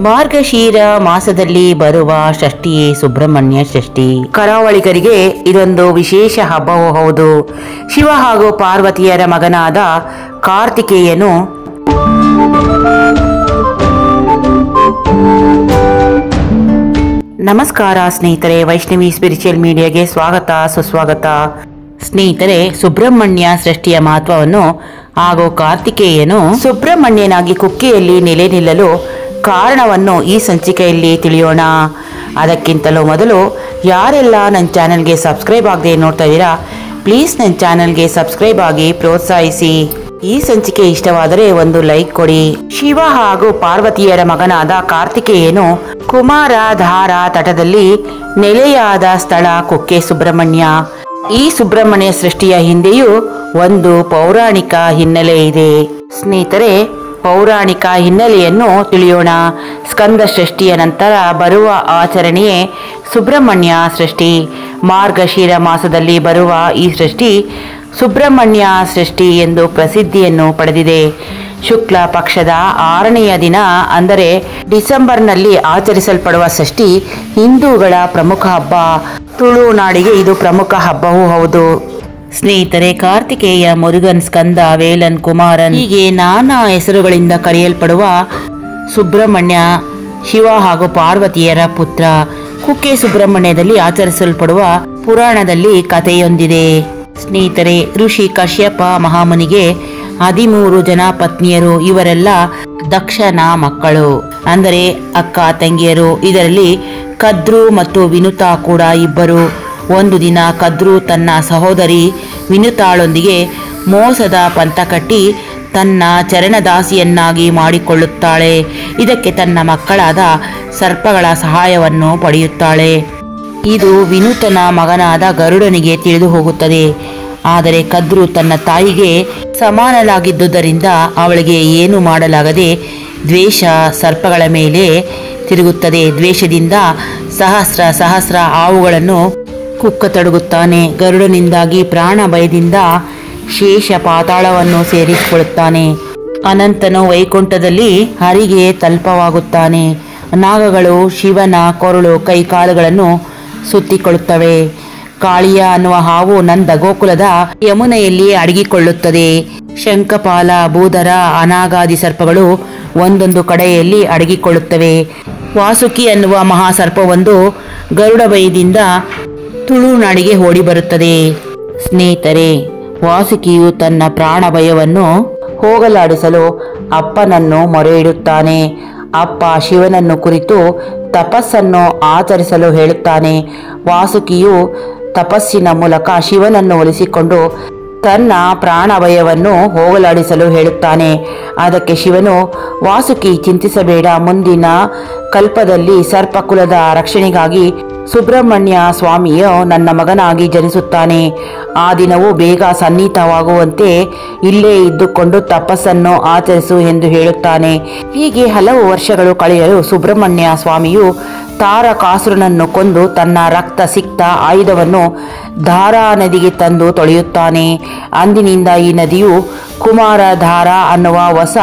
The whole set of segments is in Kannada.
ಮಾರ್ಗಶೀರ ಮಾಸದಲ್ಲಿ ಬರುವ ಷಷ್ಠಿಯೇ ಸುಬ್ರಹ್ಮಣ್ಯ ಷಷ್ಠಿ. ಕರಾವಳಿಗರಿಗೆ ಇದೊಂದು ವಿಶೇಷ ಹಬ್ಬವೂ ಹೌದು. ಶಿವ ಹಾಗೂ ಪಾರ್ವತಿಯರ ಮಗನಾದ ಕಾರ್ತಿಕೇಯನು ನಮಸ್ಕಾರ ಸ್ನೇಹಿತರೆ, ವೈಷ್ಣವಿ ಸ್ಪಿರಿಚುವಲ್ ಮೀಡಿಯಾಗೆ ಸ್ವಾಗತ ಸುಸ್ವಾಗತ. ಸ್ನೇಹಿತರೆ, ಸುಬ್ರಹ್ಮಣ್ಯ ಸೃಷ್ಟಿಯ ಮಹತ್ವವನ್ನು ಹಾಗೂ ಕಾರ್ತಿಕೇಯನು ಸುಬ್ರಹ್ಮಣ್ಯನಾಗಿ ಕುಕ್ಕೆಯಲ್ಲಿ ನೆಲೆ ನಿಲ್ಲಲು ಕಾರಣವನ್ನು ಈ ಸಂಚಿಕೆಯಲ್ಲಿ ತಿಳಿಯೋಣ. ಅದಕ್ಕಿಂತಲೂ ಮೊದಲು ಯಾರೆಲ್ಲ ನನ್ನ ಚಾನೆಲ್ಗೆ ಸಬ್ಸ್ಕ್ರೈಬ್ ಆಗದೆ ನೋಡ್ತಾ ಇದ್ದೀರಾ, ಪ್ಲೀಸ್ ನನ್ನ ಚಾನೆಲ್ಗೆ ಸಬ್ಸ್ಕ್ರೈಬ್ ಆಗಿ ಪ್ರೋತ್ಸಾಹಿಸಿ. ಈ ಸಂಚಿಕೆ ಇಷ್ಟವಾದರೆ ಒಂದು ಲೈಕ್ ಕೊಡಿ. ಶಿವ ಹಾಗೂ ಪಾರ್ವತಿಯರ ಮಗನಾದ ಕಾರ್ತಿಕೇಯನು ಕುಮಾರಧಾರ ತಟದಲ್ಲಿ ನೆಲೆಯಾದ ಸ್ಥಳ ಕುಕ್ಕೆ ಸುಬ್ರಹ್ಮಣ್ಯ. ಈ ಸುಬ್ರಹ್ಮಣ್ಯ ಸೃಷ್ಟಿಯ ಹಿಂದೆಯೂ ಒಂದು ಪೌರಾಣಿಕ ಹಿನ್ನೆಲೆ ಇದೆ. ಸ್ನೇಹಿತರೆ, ಪೌರಾಣಿಕ ಹಿನ್ನೆಲೆಯನ್ನು ತಿಳಿಯೋಣ. ಸ್ಕಂದ ಸೃಷ್ಟಿಯ ನಂತರ ಬರುವ ಆಚರಣೆಯೇ ಸುಬ್ರಹ್ಮಣ್ಯ ಸೃಷ್ಟಿ. ಮಾರ್ಗಶಿರ ಮಾಸದಲ್ಲಿ ಬರುವ ಈ ಸೃಷ್ಟಿ ಸುಬ್ರಹ್ಮಣ್ಯ ಸೃಷ್ಟಿ ಎಂದು ಪ್ರಸಿದ್ಧಿಯನ್ನು ಪಡೆದಿದೆ. ಶುಕ್ಲ ಪಕ್ಷದ 6ನೆಯ ದಿನ ಅಂದರೆ ಡಿಸೆಂಬರ್ನಲ್ಲಿ ಆಚರಿಸಲ್ಪಡುವ ಷಷ್ಠಿ ಹಿಂದೂಗಳ ಪ್ರಮುಖ ಹಬ್ಬ. ತುಳುನಾಡಿಗೆ ಇದು ಪ್ರಮುಖ ಹಬ್ಬವೂ ಹೌದು. ಸ್ನೇಹಿತರೆ, ಕಾರ್ತಿಕೇಯ, ಮುರುಗನ್, ಸ್ಕಂದ, ವೇಲನ್, ಕುಮಾರನ್ ಹೀಗೆ ನಾನಾ ಹೆಸರುಗಳಿಂದ ಕರೆಯಲ್ಪಡುವ ಸುಬ್ರಹ್ಮಣ್ಯ ಶಿವ ಹಾಗೂ ಪಾರ್ವತಿಯರ ಪುತ್ರ. ಕುಕ್ಕೆ ಸುಬ್ರಹ್ಮಣ್ಯದಲ್ಲಿ ಆಚರಿಸಲ್ಪಡುವ ಪುರಾಣದಲ್ಲಿ ಕಥೆಯೊಂದಿದೆ. ಸ್ನೇಹಿತರೆ, ಋಷಿ ಕಶ್ಯಪ ಮಹಾಮುನಿಗೆ 13 ಜನ ಪತ್ನಿಯರು. ಇವರೆಲ್ಲ ದಕ್ಷನ ಮಕ್ಕಳು, ಅಂದರೆ ಅಕ್ಕ ತಂಗಿಯರು. ಇದರಲ್ಲಿ ಕದ್ರು ಮತ್ತು ವಿನುತಾ ಕೂಡ ಇಬ್ಬರು. ಒಂದು ದಿನ ಕದ್ರು ತನ್ನ ಸಹೋದರಿ ವಿನುತಾಳೊಂದಿಗೆ ಮೋಸದ ಪಂಥ ಕಟ್ಟಿ ತನ್ನ ಚರಣದಾಸಿಯನ್ನಾಗಿ ಮಾಡಿಕೊಳ್ಳುತ್ತಾಳೆ. ಇದಕ್ಕೆ ತನ್ನ ಮಕ್ಕಳಾದ ಸರ್ಪಗಳ ಸಹಾಯವನ್ನು ಪಡೆಯುತ್ತಾಳೆ. ಇದು ವಿನುತನ ಮಗನಾದ ಗರುಡನಿಗೆ ತಿಳಿದು ಹೋಗುತ್ತದೆ. ಆದರೆ ಕದ್ರು ತನ್ನ ತಾಯಿಗೆ ಸಮಾನಲಾಗಿದ್ದುದರಿಂದ ಅವಳಿಗೆ ಏನು ಮಾಡಲಾಗದೆ ದ್ವೇಷ ಸರ್ಪಗಳ ಮೇಲೆ ತಿರುಗುತ್ತದೆ. ದ್ವೇಷದಿಂದ ಸಹಸ್ರ ಹಾವುಗಳನ್ನು ಕುಕ್ಕತೊಡಗುತ್ತಾನೆ. ಗರುಡನಿಂದಾಗಿ ಪ್ರಾಣ ಭಯದಿಂದ ಶೇಷ ಪಾತಾಳವನ್ನು ಸೇರಿಸಿಕೊಳ್ಳುತ್ತಾನೆ. ಅನಂತನು ವೈಕುಂಠದಲ್ಲಿ ಹರಿಗೆ ತಲ್ಪವಾಗುತ್ತಾನೆ. ನಾಗಗಳು ಶಿವನ ಕೊರಳು ಕೈಕಾಲುಗಳನ್ನು ಸುತ್ತಿಕೊಳ್ಳುತ್ತವೆ. ಕಾಳಿಯ ಅನ್ನುವ ಹಾವು ನಂದ ಗೋಕುಲದ ಯಮುನೆಯಲ್ಲಿ ಅಡಗಿಕೊಳ್ಳುತ್ತದೆ. ಶಂಖಪಾಲ, ಭೂಧರ, ಅನಾಗಾದಿ ಸರ್ಪಗಳು ಒಂದೊಂದು ಕಡೆಯಲ್ಲಿ ಅಡಗಿಕೊಳ್ಳುತ್ತವೆ. ವಾಸುಕಿ ಅನ್ನುವ ಮಹಾಸರ್ಪವೊಂದು ಗರುಡ ಭಯದಿಂದ ತುಳುನಾಡಿಗೆ ಓಡಿ ಬರುತ್ತದೆ. ಸ್ನೇಹಿತರೆ, ವಾಸುಕಿಯು ತನ್ನ ಪ್ರಾಣ ಭಯವನ್ನು ಹೋಗಲಾಡಿಸಲು ಅಪ್ಪನನ್ನು ಮೊರೆ ಇಡುತ್ತಾನೆ. ಅಪ್ಪ ಶಿವನನ್ನು ಕುರಿತು ತಪಸ್ಸನ್ನು ಆಚರಿಸಲು ಹೇಳುತ್ತಾನೆ. ವಾಸುಕಿಯು ತಪಸ್ಸಿನ ಮೂಲಕ ಶಿವನನ್ನು ಒಲಿಸಿಕೊಂಡು ತನ್ನ ಪ್ರಾಣ ಭಯವನ್ನು ಹೋಗಲಾಡಿಸಲು ಹೇಳುತ್ತಾನೆ. ಅದಕ್ಕೆ ಶಿವನು, ವಾಸುಕಿ ಚಿಂತಿಸಬೇಡ, ಮುಂದಿನ ಕಲ್ಪದಲ್ಲಿ ಸರ್ಪಕುಲದ ರಕ್ಷಣೆಗಾಗಿ ಸುಬ್ರಹ್ಮಣ್ಯ ಸ್ವಾಮಿಯು ನನ್ನ ಮಗನಾಗಿ ಜನಿಸುತ್ತಾನೆ. ಆ ದಿನವೂ ಬೇಗ ಸನ್ನಿಹಿತವಾಗುವಂತೆ ಇಲ್ಲೇ ಇದ್ದುಕೊಂಡು ತಪಸ್ಸನ್ನು ಆಚರಿಸು ಎಂದು ಹೇಳುತ್ತಾನೆ. ಹೀಗೆ ಹಲವು ವರ್ಷಗಳು ಕಳೆಯಲು ಸುಬ್ರಹ್ಮಣ್ಯ ಸ್ವಾಮಿಯು ತಾರಕಾಸುರನನ್ನು ಕೊಂದು ತನ್ನ ರಕ್ತ ಸಿಕ್ತ ಆಯುಧವನ್ನು ಧಾರಾ ನದಿಗೆ ತಂದು ತೊಳೆಯುತ್ತಾನೆ. ಅಂದಿನಿಂದ ಈ ನದಿಯು ಕುಮಾರಧಾರ ಅನ್ನುವ ಹೊಸ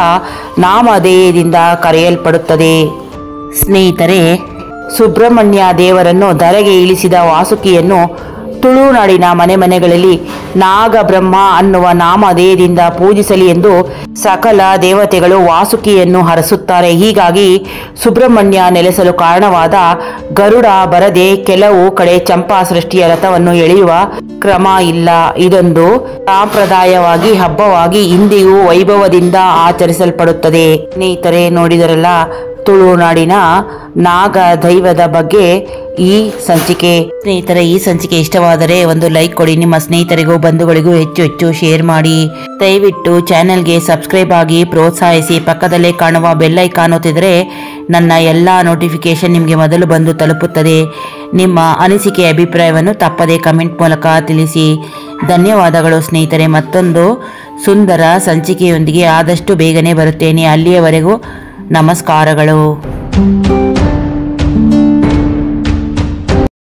ನಾಮಧೇಯದಿಂದ ಕರೆಯಲ್ಪಡುತ್ತದೆ. ಸ್ನೇಹಿತರೆ, ಸುಬ್ರಹ್ಮಣ್ಯ ದೇವರನ್ನು ಧರೆಗೆ ಇಳಿಸಿದ ವಾಸುಕಿಯನ್ನು ತುಳುನಾಡಿನ ಮನೆಗಳಲ್ಲಿ ನಾಗಬ್ರಹ್ಮ ಅನ್ನುವ ನಾಮಧೇಯದಿಂದ ಪೂಜಿಸಲಿ ಎಂದು ಸಕಲ ದೇವತೆಗಳು ವಾಸುಕಿಯನ್ನು ಹರಸುತ್ತಾರೆ. ಹೀಗಾಗಿ ಸುಬ್ರಹ್ಮಣ್ಯ ನೆಲೆಸಲು ಕಾರಣವಾದ ಗರುಡ ಬರದೆ ಕೆಲವು ಕಡೆ ಚಂಪಾ ಸೃಷ್ಟಿಯ ರಥವನ್ನು ಎಳೆಯುವ ಕ್ರಮ ಇಲ್ಲ. ಇದೊಂದು ಸಾಂಪ್ರದಾಯವಾಗಿ ಹಬ್ಬವಾಗಿ ಇಂದಿಗೂ ವೈಭವದಿಂದ ಆಚರಿಸಲ್ಪಡುತ್ತದೆ. ಸ್ನೇಹಿತರೆ, ನೋಡಿದರಲ್ಲ ತುಳುನಾಡಿನ ನಾಗ ದೈವದ ಬಗ್ಗೆ ಈ ಸಂಚಿಕೆ. ಸ್ನೇಹಿತರೆ, ಈ ಸಂಚಿಕೆ ಇಷ್ಟವಾದರೆ ಒಂದು ಲೈಕ್ ಕೊಡಿ. ನಿಮ್ಮ ಸ್ನೇಹಿತರಿಗೂ ಬಂಧುಗಳಿಗೂ ಹೆಚ್ಚು ಶೇರ್ ಮಾಡಿ. ದಯವಿಟ್ಟು ಚಾನೆಲ್ಗೆ ಸಬ್ಸ್ಕ್ರೈಬ್ ಆಗಿ ಪ್ರೋತ್ಸಾಹಿಸಿ. ಪಕ್ಕದಲ್ಲೇ ಕಾಣುವ ಬೆಲ್ ಐಕಾನ್ ಒತ್ತಿದರೆ ನನ್ನ ಎಲ್ಲ ನೋಟಿಫಿಕೇಶನ್ ನಿಮಗೆ ಮೊದಲು ಬಂದು ತಲುಪುತ್ತದೆ. ನಿಮ್ಮ ಅನಿಸಿಕೆ ಅಭಿಪ್ರಾಯವನ್ನು ತಪ್ಪದೇ ಕಮೆಂಟ್ ಮೂಲಕ ತಿಳಿಸಿ. ಧನ್ಯವಾದಗಳು ಸ್ನೇಹಿತರೆ. ಮತ್ತೊಂದು ಸುಂದರ ಸಂಚಿಕೆಯೊಂದಿಗೆ ಆದಷ್ಟು ಬೇಗನೆ ಬರುತ್ತೇನೆ. ಅಲ್ಲಿಯವರೆಗೂ ನಮಸ್ಕಾರಗಳು.